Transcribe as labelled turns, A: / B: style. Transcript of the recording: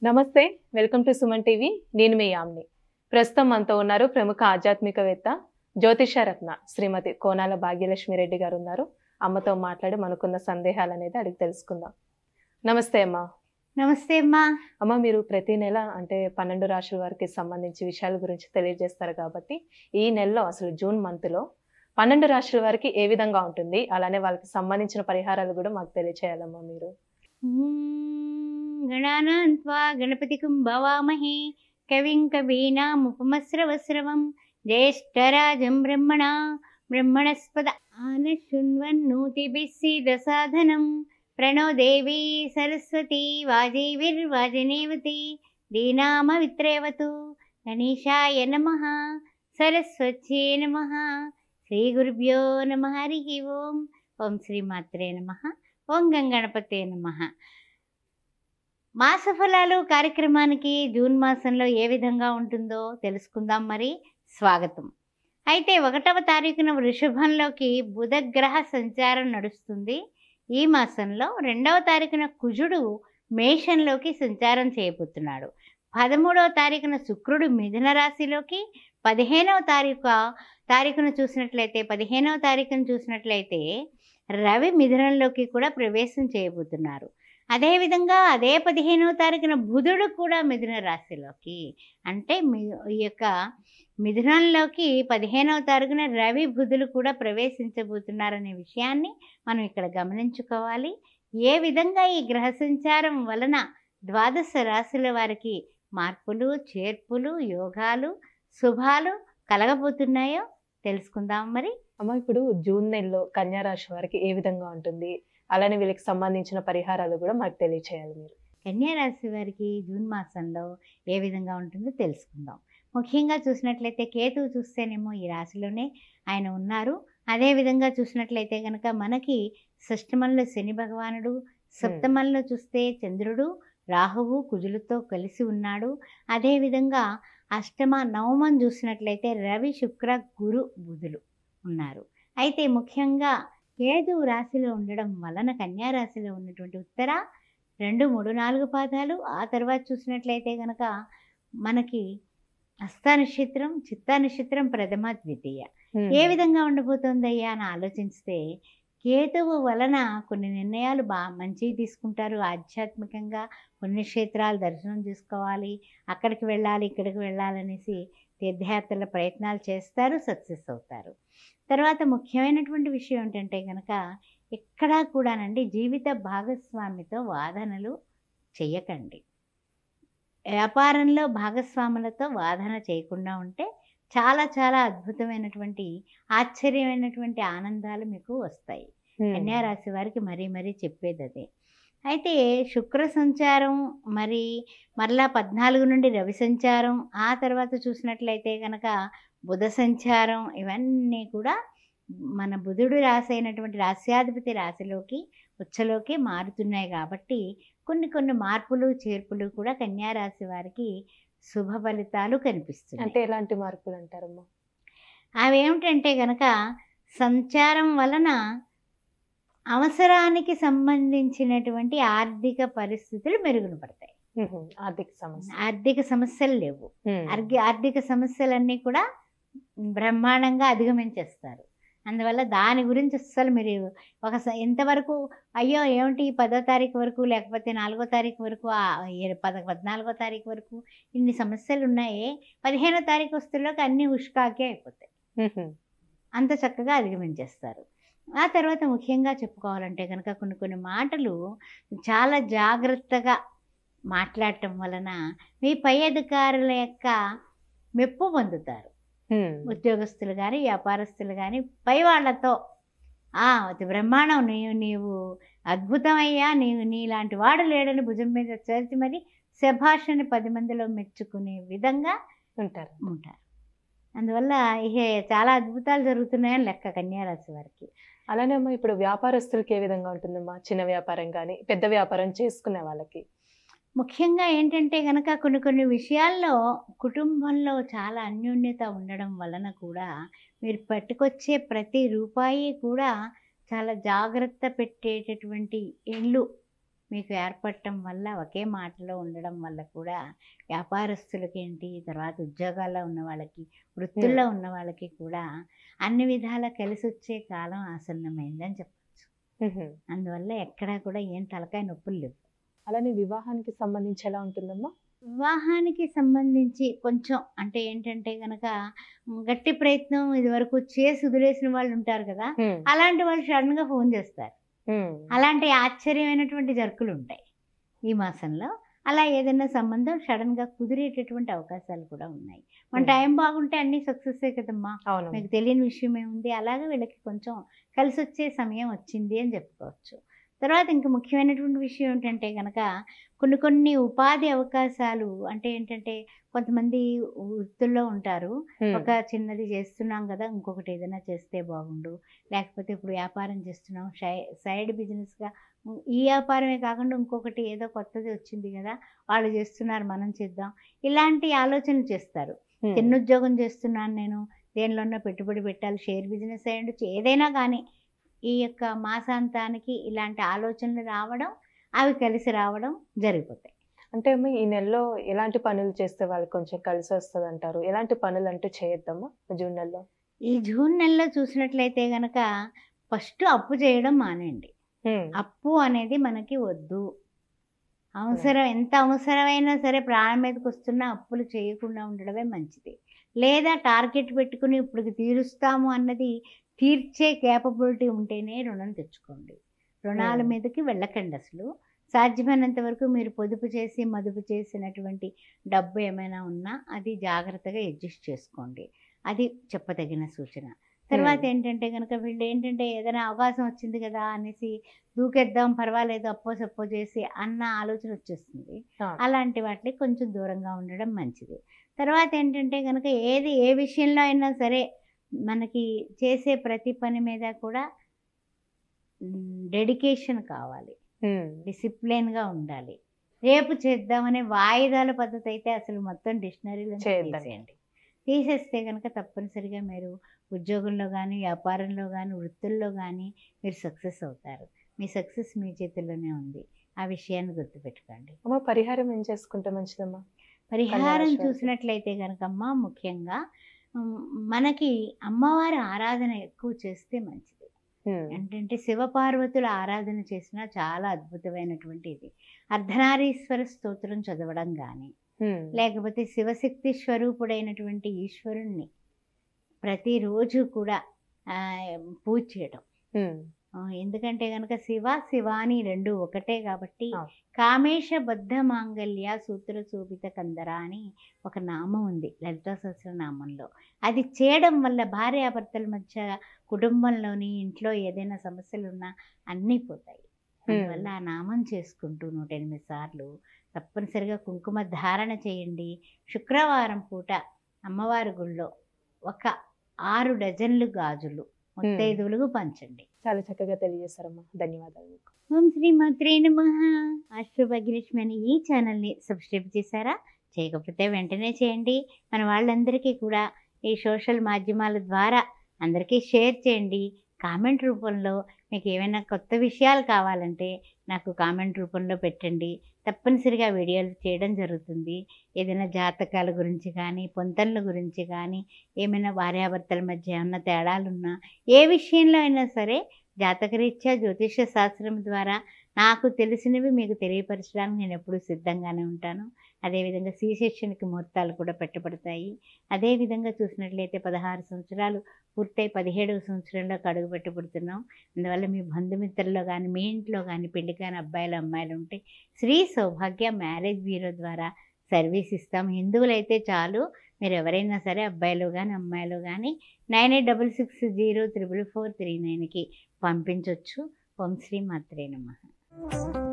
A: నమస్తే. Welcome to Suman TV. నేను మీ యామ్ని. ప్రస్తుతం మనతో ఉన్నారు ప్రముఖ ఆధ్యాత్మికవేత్త, జ్యోతిష రత్న శ్రీమతి కోనాల భాగ్యలక్ష్మి రెడ్డి గారు ఉన్నారు. అమ్మతో మాట్లాడి మనకున్న సందేహాలు అనేది అడిగి తెలుసుకుందాం. నమస్తే అమ్మా.
B: నమస్తే అమ్మా.
A: అమ్మ, మీరు ప్రతి నెల అంటే 12 రాశుల వారికి సంబంధించి విషయాల గురించి తెలియజేస్తారు కాబట్టి ఈ నెలలో అసలు జూన్ మంత్లో 12 రాశుల వారికి ఏ విధంగా ఉంటుంది, అలానే వాళ్ళకి సంబంధించిన పరిహారాలు కూడా మాకు తెలియచేయాలమ్మా మీరు.
B: గణానాం త్వా గణపతికం భవామహే కవిం కవీనాముపమస్రవస్రవం జ్యేష్ఠరాజం బ్రహ్మణస్పద ఆనశృణ్వన్నోతిభిः सीदसाधनं प्रणो देवी सरस्वती वाजैर्वाजनेवती दीनामवित्रेवतु गणेशाय नमः सरस्वत्यै नमः श्रीगुरुभ्यो नमः हरिः ओम् ओं श्रीमात्रे नमः ఓం గణపతే నమః. మాసఫలాలు కార్యక్రమానికి జూన్ మాసంలో ఏ విధంగా ఉంటుందో తెలుసుకుందాం. మరి స్వాగతం. అయితే 1వ తారీఖున వృషభంలోకి బుధగ్రహ సంచారం నడుస్తుంది. ఈ మాసంలో 2వ తారీఖున కుజుడు మేషంలోకి సంచారం చేయబోతున్నాడు. 13వ తారీఖున శుక్రుడు మిథున రాశిలోకి, 15వ తారీఖున చూసినట్లయితే రవి మిథునంలోకి కూడా ప్రవేశం చేయబోతున్నారు. అదేవిధంగా అదే 15వ తారీఖున బుధుడు కూడా మిథున రాశిలోకి, అంటే ఈ యొక్క మిథునంలోకి 15వ తారీఖున రవి బుధులు కూడా ప్రవేశించబోతున్నారనే విషయాన్ని మనం ఇక్కడ గమనించుకోవాలి. ఏ విధంగా ఈ గ్రహ సంచారం వలన ద్వాదశ రాశుల వారికి మార్పులు, చేర్పులు, యోగాలు, శుభాలు కలగబోతున్నాయో తెలుసుకుందాం. మరి
A: అమ్మ, ఇప్పుడు జూన్ నెలలో కన్యా రాశి వారికి ఏ విధంగా ఉంటుంది, అలానే వీళ్ళకి సంబంధించిన పరిహారాలు కూడా మాకు తెలియచేయాలి మీరు.
B: కన్యా రాశి వారికి జూన్ మాసంలో ఏ విధంగా ఉంటుందో తెలుసుకుందాం. ముఖ్యంగా చూసినట్లయితే కేతువు చూస్తేనేమో ఈ రాశిలోనే ఆయన ఉన్నారు. అదేవిధంగా చూసినట్లయితే కనుక మనకి షష్టమంలో శని భగవానుడు, సప్తమంలో చూస్తే చంద్రుడు, రాహువు, కుజులతో కలిసి ఉన్నాడు. అదేవిధంగా అష్టమ నవమం చూసినట్లయితే రవి, శుక్ర, గురు, బుధులు ఉన్నారు. అయితే ముఖ్యంగా కేతువు రాశిలో ఉండడం వలన కన్యా రాశిలో ఉన్నటువంటి ఉత్తర 2, 3, 4 పాదాలు, ఆ తర్వాత చూసినట్లయితే కనుక మనకి హస్త నక్షత్రం, చిత్తా నక్షత్రం, ప్రథమ, ద్వితీయ ఏ విధంగా ఉండబోతోందయ్యా అని ఆలోచిస్తే కేతువు వలన కొన్ని నిర్ణయాలు మంచివి తీసుకుంటారు. ఆధ్యాత్మికంగా పుణ్యక్షేత్రాలు దర్శనం చేసుకోవాలి, అక్కడికి వెళ్ళాలి, ఇక్కడికి వెళ్ళాలనేసి తీర్థయాత్రల ప్రయత్నాలు చేస్తారు, సక్సెస్ అవుతారు. తర్వాత ముఖ్యమైనటువంటి విషయం ఏంటంటే కనుక ఎక్కడా కూడానండి జీవిత భాగస్వామితో వాదనలు చెయ్యకండి. వ్యాపారంలో భాగస్వాములతో వాదన చేయకుండా ఉంటే చాలా చాలా అద్భుతమైనటువంటి, ఆశ్చర్యమైనటువంటి ఆనందాలు మీకు వస్తాయి. కన్యా రాశి వారికి మరీ చెప్పేది అదే. అయితే శుక్ర సంచారం, మరలా 14 నుండి రవి సంచారం, ఆ తర్వాత చూసినట్లయితే కనుక బుధ సంచారం, ఇవన్నీ కూడా మన బుధుడు రాశి అయినటువంటి రాశ్యాధిపతి రాశిలోకి, ఉచ్చలోకి మారుతున్నాయి. కాబట్టి కొన్ని మార్పులు, చేర్పులు కూడా కన్యా రాశి వారికి శుభ ఫలితాలు కనిపిస్తున్నాయి.
A: అంటే ఎలాంటి మార్పులు అంటారమ్మా?
B: అవి ఏమిటంటే కనుక సంచారం వలన అవసరానికి సంబంధించినటువంటి ఆర్థిక పరిస్థితులు మెరుగున పడతాయి. ఆర్థిక సమస్యలు లేవు. ఆర్థిక సమస్యలన్నీ కూడా బ్రహ్మాండంగా అధిగమించేస్తారు. అందువల్ల దాని గురించి అస్సలు మీరు ఎంతవరకు అయ్యో ఏమిటి 10వ తారీఖు వరకు, లేకపోతే 4వ తారీఖు వరకు, 14వ తారీఖు వరకు ఇన్ని సమస్యలు ఉన్నాయే, 15వ తారీఖు వస్తువులోకి అన్ని ఉష్కాకే అయిపోతాయి. అంత చక్కగా అధిగమించేస్తారు. ఆ తర్వాత ముఖ్యంగా చెప్పుకోవాలంటే కనుక కొన్ని మాటలు చాలా జాగ్రత్తగా మాట్లాడటం వలన మీ పై అధికారుల యొక్క మెప్పు పొందుతారు. ఉద్యోగస్తులు కానీ, వ్యాపారస్తులు కానీ పై వాళ్ళతో బ్రహ్మాండం, నీవు అద్భుతమయ్యా, నీలాంటి వాడు లేడని భుజం మీద చేర్చి మరి శభాషని 10 మందిలో మెచ్చుకునే విధంగా ఉంటారు. అందువల్ల చాలా అద్భుతాలు జరుగుతున్నాయని లెక్క కన్యా రాశి వారికి.
A: అలానే అమ్మా, ఇప్పుడు వ్యాపారస్తులకి ఏ విధంగా ఉంటుందమ్మా? చిన్న వ్యాపారం కానీ పెద్ద వ్యాపారం చేసుకునే వాళ్ళకి
B: ముఖ్యంగా ఏంటంటే కనుక కొన్ని విషయాల్లో కుటుంబంలో చాలా అన్యోన్యత ఉండడం వలన కూడా మీరు పట్టుకొచ్చే ప్రతి రూపాయి కూడా చాలా జాగ్రత్త పెట్టేటటువంటి ఇల్లు మీకు ఏర్పడటం వల్ల, ఒకే మాటలో ఉండడం వల్ల కూడా వ్యాపారస్తులకి ఏంటి, తర్వాత ఉద్యోగాల్లో ఉన్న వాళ్ళకి, వృత్తుల్లో ఉన్న వాళ్ళకి కూడా అన్ని విధాలా కలిసొచ్చే కాలం ఆసన్నమైందని చెప్పచ్చు. అందువల్ల ఎక్కడా కూడా ఏం తలకాయ నొప్పులు లేవు.
A: అలానే వివాహానికి సంబంధించి ఎలా ఉంటుందమ్మా?
B: వివాహానికి సంబంధించి కొంచెం అంటే ఏంటంటే గనక గట్టి ప్రయత్నం ఇదివరకు చేసి వదిలేసిన వాళ్ళు ఉంటారు కదా, అలాంటి వాళ్ళు సడన్గా ఫోన్ చేస్తారు. అలాంటి ఆశ్చర్యమైనటువంటి జరుకులు ఉంటాయి ఈ మాసంలో. అలా ఏదైనా సంబంధం సడన్గా కుదిరేటటువంటి అవకాశాలు కూడా ఉన్నాయి. మన టైం బాగుంటే అన్నీ సక్సెస్సే కదమ్మా, మీకు తెలియని విషయం ఏముంది. అలాగే వీళ్ళకి కొంచెం కలిసి వచ్చే సమయం వచ్చింది అని చెప్పుకోవచ్చు. తర్వాత ఇంకా ముఖ్యమైనటువంటి విషయం ఏంటంటే కనుక కొన్ని ఉపాధి అవకాశాలు అంటే ఏంటంటే కొంతమంది వృత్తుల్లో ఉంటారు. ఒక చిన్నది చేస్తున్నాం కదా, ఇంకొకటి ఏదైనా చేస్తే బాగుండు, లేకపోతే ఇప్పుడు వ్యాపారం చేస్తున్నాం సైడ్ బిజినెస్గా ఈ వ్యాపారమే కాకుండా ఇంకొకటి ఏదో కొత్తది వచ్చింది కదా, వాళ్ళు చేస్తున్నారు మనం చేద్దాం, ఇలాంటి ఆలోచనలు చేస్తారు. చిన్న ఉద్యోగం చేస్తున్నాను నేను, దేనిలోనో పెట్టుబడి పెట్టాలి, షేర్ బిజినెస్ అయ్యండి, ఏదైనా కానీ ఈ యొక్క మాసాంతానికి ఇలాంటి ఆలోచనలు రావడం, అవి కలిసి రావడం జరిగిపోతాయి.
A: అంటే ఈ నెలలో ఎలాంటి పనులు చేస్తే వాళ్ళకి కొంచెం కలిసి వస్తుంది అంటారు? ఎలాంటి పనులు అంటే చేయొద్దమ్మా జూన్ నెలలో?
B: ఈ జూన్ నెలలో చూసినట్లయితే కనుక ఫస్ట్ అప్పు చేయడం మానేయండి. అప్పు అనేది మనకి వద్దు. ఎంత అవసరమైనా సరే ప్రాణం మీదకి వస్తున్నా అప్పులు చేయకుండా ఉండడమే మంచిది. లేదా టార్గెట్ పెట్టుకుని ఇప్పుడు తీరుస్తాము అన్నది తీర్చే కేపబిలిటీ ఉంటేనే రుణం తెచ్చుకోండి. రుణాల మీదకి వెళ్ళకండి అసలు. సాధ్యమైనంత వరకు మీరు పొదుపు చేసి మదుపు చేసినటువంటి డబ్బు ఏమైనా ఉన్నా అది జాగ్రత్తగా అడ్జస్ట్ చేసుకోండి. అది చెప్పదగిన సూచన. తర్వాత ఏంటంటే కనుక వీళ్ళు ఏంటంటే ఏదైనా అవకాశం వచ్చింది కదా అనేసి దూకేద్దాం, పర్వాలేదు, అప్పో సప్పో చేసి అన్న ఆలోచన వచ్చేస్తుంది. అలాంటి వాటికి కొంచెం దూరంగా ఉండడం మంచిది. తర్వాత ఏంటంటే కనుక ఏ విషయంలో అయినా సరే మనకి చేసే ప్రతి పని మీద కూడా డెడికేషన్ కావాలి, డిసిప్లిన్గా ఉండాలి. రేపు చేద్దామనే వాయిదాల పద్ధతి అయితే అసలు మొత్తం డిక్షనరీలో తీసేయండి. తీసేస్తే కనుక తప్పనిసరిగా మీరు ఉద్యోగంలో కానీ, వ్యాపారంలో కానీ, వృత్తుల్లో కానీ మీరు సక్సెస్ అవుతారు. మీ సక్సెస్ మీ చేతుల్లోనే ఉంది. ఆ విషయాన్ని గుర్తుపెట్టుకోండి.
A: అమ్మ, పరిహారం ఏం చేసుకుంటే మంచిదమ్మా?
B: పరిహారం చూసినట్లయితే కనుకమ్మ ముఖ్యంగా మనకి అమ్మవారి ఆరాధన ఎక్కువ చేస్తే మంచిది. ఏంటంటే శివపార్వతుల ఆరాధన చేసినా చాలా అద్భుతమైనటువంటి ఇది. అర్ధనారీశ్వర స్తోత్రం చదవడం కానీ, లేకపోతే శివశక్తి స్వరూపుడైనటువంటి ఈశ్వరుణ్ణి ప్రతిరోజు కూడా పూజ చేయడం. ఎందుకంటే కనుక శివాని రెండు ఒకటే కాబట్టి కామేశ బద్ధ మాంగళ్య సూత్ర శోభిత కందర అని ఒక నామం ఉంది లలితా సహస్రనామంలో. అది చేయడం వల్ల భార్యాభర్తల మధ్య, కుటుంబంలోని ఇంట్లో ఏదైనా సమస్యలు ఉన్నా అన్నీ పోతాయి. అందువల్ల ఆ నామం చేసుకుంటూ 108 సార్లు తప్పనిసరిగా కుంకుమ ధారణ చేయండి. శుక్రవారం పూట అమ్మవారి గుళ్ళో ఒక 6 డజన్లు గాజులు ముత్తైదువులకు పంచండి.
A: చాలా చక్కగా తెలియజేశారమ్మా, ధన్యవాదాలు.
B: ఓం శ్రీ మాత్రే నమః. ఆస్ట్రోభాగ్యలక్ష్మి అనే ఈ ఛానల్ని సబ్స్క్రైబ్ చేశారా? చేయకపోతే వెంటనే చేయండి. మన వాళ్ళందరికీ కూడా ఈ సోషల్ మాధ్యమాల ద్వారా అందరికీ షేర్ చేయండి. కామెంట్ రూపంలో మీకు ఏమైనా కొత్త విషయాలు కావాలంటే నాకు కామెంట్ రూపంలో పెట్టండి. తప్పనిసరిగా వీడియోలు చేయడం జరుగుతుంది. ఏదైనా జాతకాల గురించి కానీ, పొంతనల గురించి కానీ, ఏమైనా భార్యాభర్తల మధ్య ఏమన్నా తేడాలున్నా, ఏ విషయంలో అయినా సరే జాతకరీత్యా జ్యోతిష శాస్త్రం ద్వారా నాకు తెలిసినవి మీకు తెలియపరచడానికి నేను ఎప్పుడూ సిద్ధంగానే ఉంటాను. అదేవిధంగా సి-సెక్షన్కి ముహూర్తాలు కూడా పెట్టబడతాయి. అదేవిధంగా చూసినట్లయితే 16 సంవత్సరాలు పూర్తయి 17వ సంవత్సరంలో అడుగు పెట్టబడుతున్నాం. అందువల్ల మీ బంధుమిత్రుల్లో కానీ, మీ ఇంట్లో కానీ పెళ్లి కాని అబ్బాయిలు అమ్మాయిలు ఉంటే శ్రీ సౌభాగ్య మ్యారేజ్ బ్యూరో ద్వారా సర్వీస్ ఇస్తాం. హిందువులైతే చాలు, మీరు ఎవరైనా సరే అబ్బాయిలు కానీ అమ్మాయిలు కానీ 9866044439కి పంపించవచ్చు. ఓం శ్రీ మాత్రే నమః.